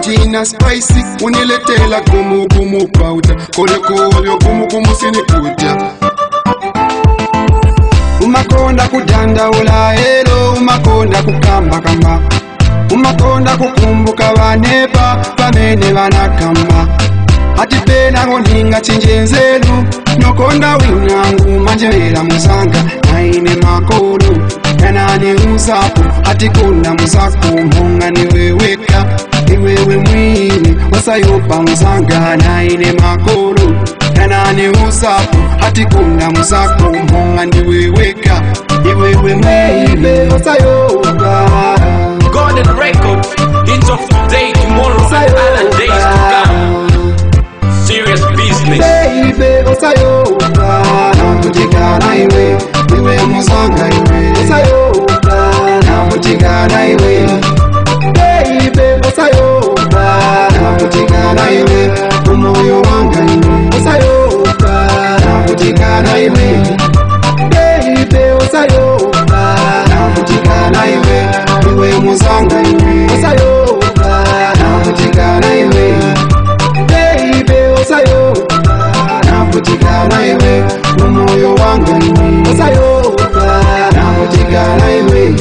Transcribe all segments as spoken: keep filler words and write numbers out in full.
zoti na spicy uniletela kumu kumu pauta kole kole kumu kumu sinikuta umakonda kudanda ula elo umakonda kukamba kamba umakonda kukumbuka vanepa pamene vanakamba ati pena ngoninga chinjenzelu nokonda winangu manjera muzanga naine makolo yanane uzapo ati kuna muzako mhonga niweweka iwewe mwini wasayopa muzanga naine makolo yanane uzapo ati kuna muzako mhonga niweweka iwewe mwini wasayopa Golden Records, hits of today, tomorrow, and other days to come. Serious business. Baby, osayoka, namutikana iwe, iwe muzanga iwe. Osayoka, namutikana iwe. Baby, osayoka, namutikana iwe, umoyo wanga iwe. Osayoka, namutikana iwe. Baby, osayoka, namutikana iwe, iwe muzanga iwe. Osayoka, namutikana iwe. Baby, osayoka, namutikana iwe, umoyo wanga iwe. Osayoka, namutikana iwe.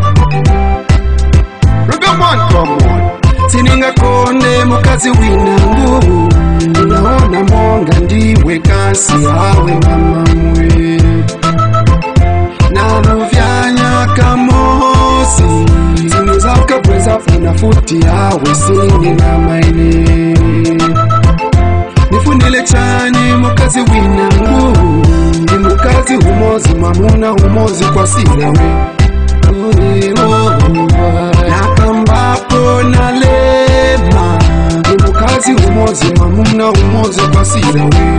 Come on, come on. Sininga kone mukazi winangu, unaona monga ndiwe kasi hawe mama mwe. Namuvyanya kamosi, sinuza ukabweza funa futi hawe sini na maine. Nifunile chani mukazi winangu, ni mukazi humozi mamuna humozi kwa sirawe. Nakambapo na lema, ni mukazi humozi mamuna humozi kwa sirawe.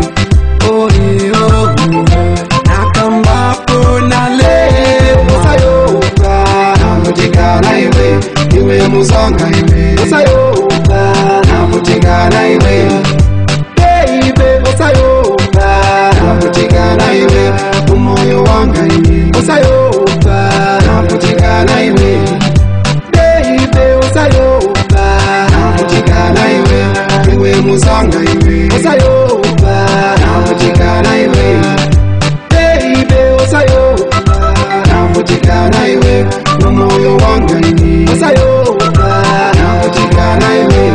Nakambapo na lema, osayoka, namutikana iwe, iwe muzanga iwe. Osayoka, namutikana iwe. Baby, osayoka, namutikana iwe, umoyo wanga iwe. Osayoka, namutikana iwe. Baby, osayoka, namutikana iwe, iwe muzanga iwe. Osayoka, namutikana iwe. Baby, osayoka, namutikana iwe, umoyo wanga iwe. Osayoka, namutikana iwe.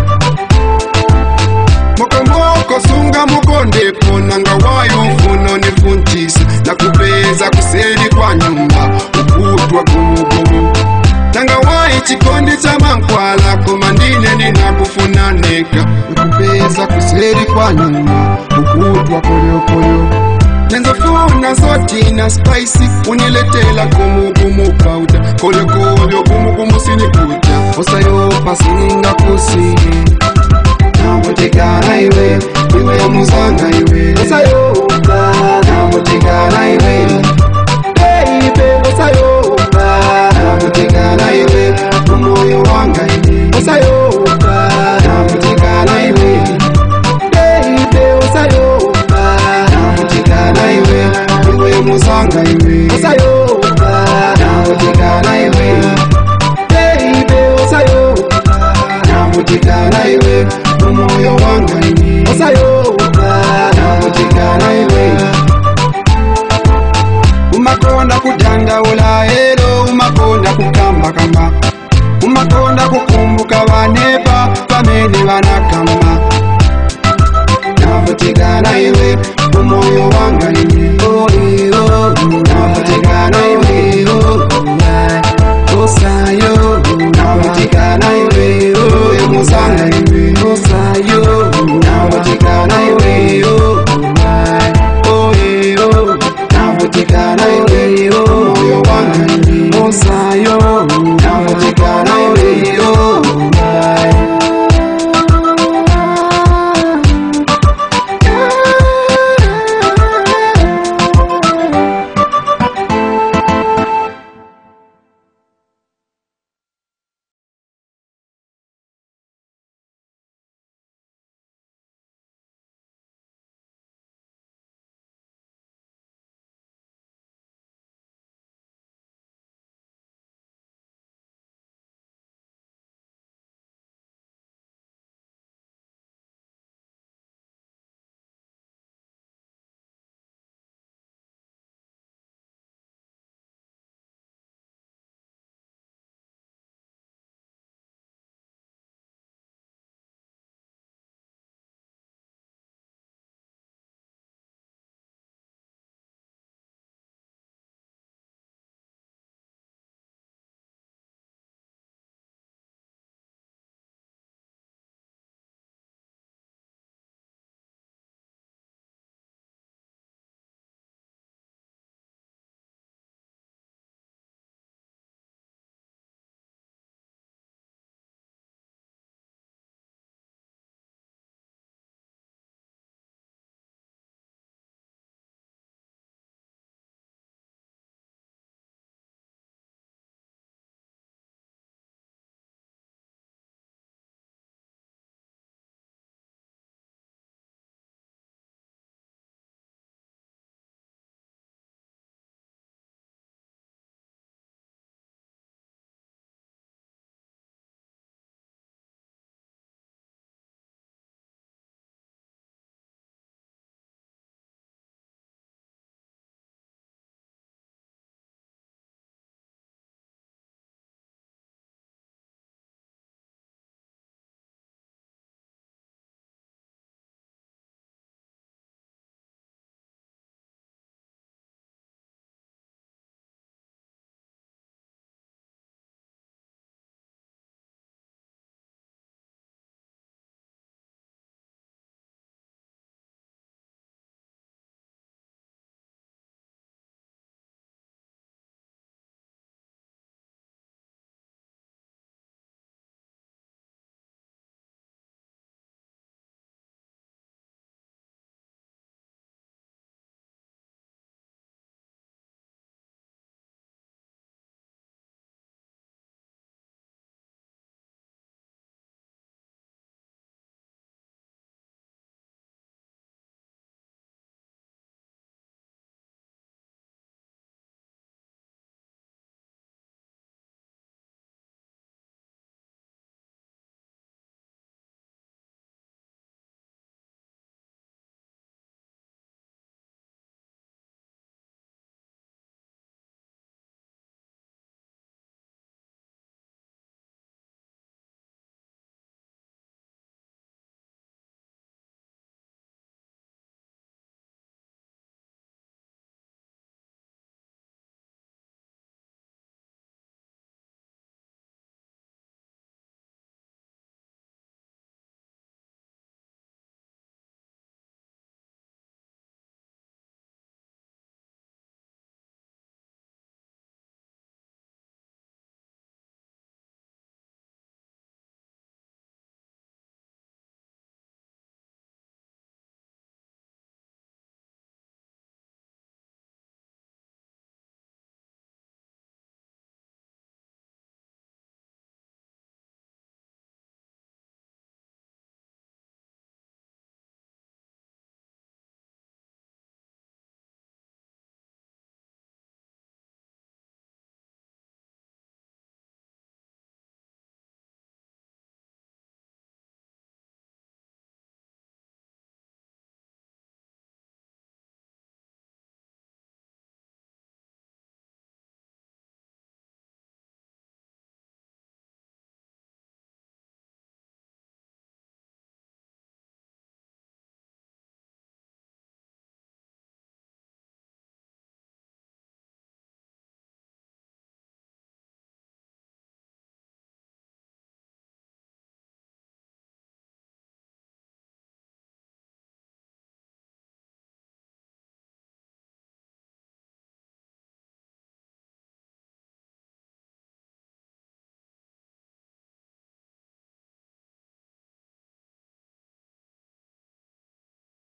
Mokomoko sunga mukonde ponanga wayo funo nifuntisa na kupeza kuseli kwa nyumba ukutwa gumu nanga wayi chikondi cha mankwala komandine ninakufuna neka kupeza kuseli kwa nyumba ukutwa koyo koyo nenzofuna zoti na spicy uniletela kumu kumu pauta koyo koyo kumu kumu sinikuta osayopa sininga kusini namutikana iwe, iwe muzanga iwe. Osayoka, namutikana iwe. Baby, osayoka, namutikana iwe, umoyo wanga iwe. Osayoka, namutikana iwe. Baby, osayoka, namutikana iwe, iwe muzanga iwe. Osayoka, namutikana iwe. Baby, osayoka, namutikana iwe, umoyo wanga iwe. Osayoka, namutikana iwe. Umakonda kudanda ula elo, umakonda kukamba kamba. Umakonda kukumbuka vanepa, pamene vanakamba. Namutikana iwe, umoyo wanga iwe.